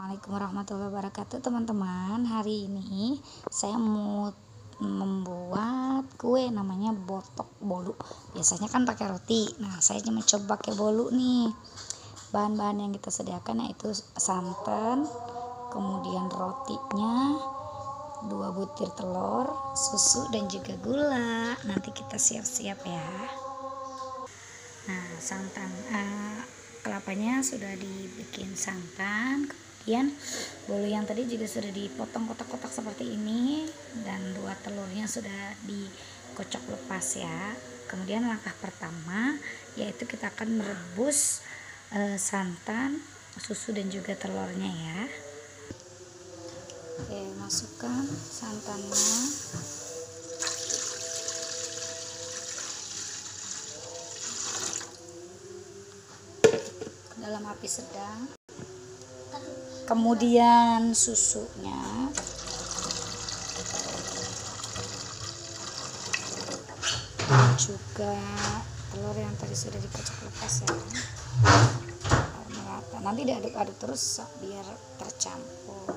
Assalamualaikum warahmatullahi wabarakatuh teman-teman. Hari ini saya mau membuat kue namanya botok bolu. Biasanya kan pakai roti. Nah, saya cuma coba pakai bolu nih. Bahan-bahan yang kita sediakan yaitu santan, kemudian rotinya, 2 butir telur, susu dan juga gula. Nanti kita siap-siap ya. Nah, santan kelapanya sudah dibikin santan, kemudian bolu yang tadi juga sudah dipotong kotak-kotak seperti ini, dan 2 telurnya sudah dikocok lepas ya. Kemudian langkah pertama yaitu kita akan merebus santan, susu dan juga telurnya ya. Oke, masukkan santannya. Dalam api sedang, kemudian susunya, juga telur yang tadi sudah dikocok lepas ya, merata. Nanti diaduk-aduk terus biar tercampur.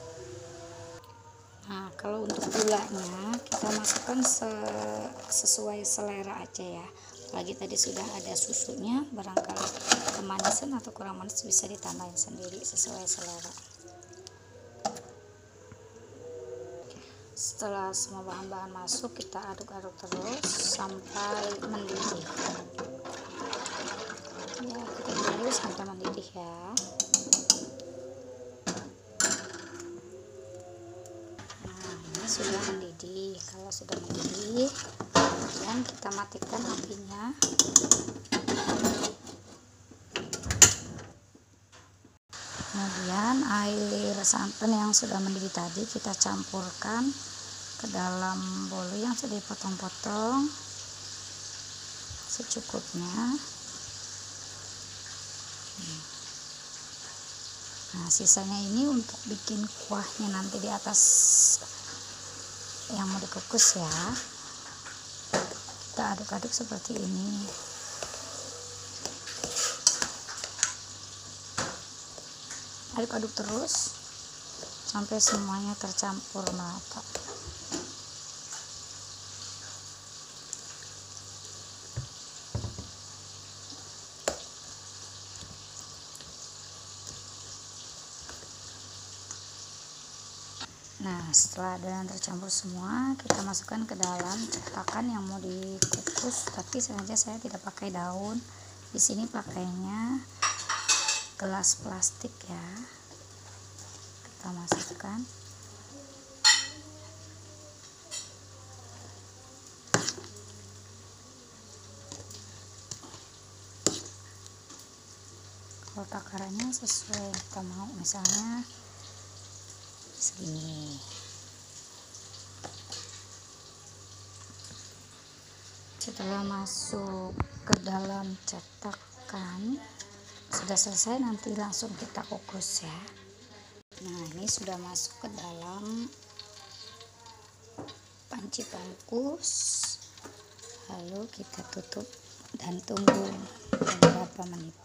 Nah, kalau untuk gulanya kita masukkan sesuai selera aja ya. Lagi tadi sudah ada susunya, barangkali kemanisan atau kurang manis bisa ditambahin sendiri sesuai selera. Setelah semua bahan-bahan masuk, kita aduk-aduk terus sampai mendidih ya, kita aduk sampai mendidih ya. Nah, ini sudah mendidih. Kalau sudah mendidih, kemudian kita matikan apinya. Kemudian air santan yang sudah mendidih tadi kita campurkan ke dalam bolu yang sudah dipotong-potong secukupnya. Nah, sisanya ini untuk bikin kuahnya nanti di atas yang mau dikukus ya. Kita aduk-aduk seperti ini. Aduk-aduk terus sampai semuanya tercampur merata. Nah, setelah adonan tercampur semua, kita masukkan ke dalam cetakan yang mau dikukus. Tapi sengaja saya tidak pakai daun. Di sini pakainya gelas plastik ya. Kita masukkan. Kalau takarannya sesuai yang kita mau, misalnya segini. Setelah masuk ke dalam cetakan, sudah selesai, nanti langsung kita kukus ya. Nah, ini sudah masuk ke dalam panci pengkukus, lalu kita tutup dan tunggu beberapa menit.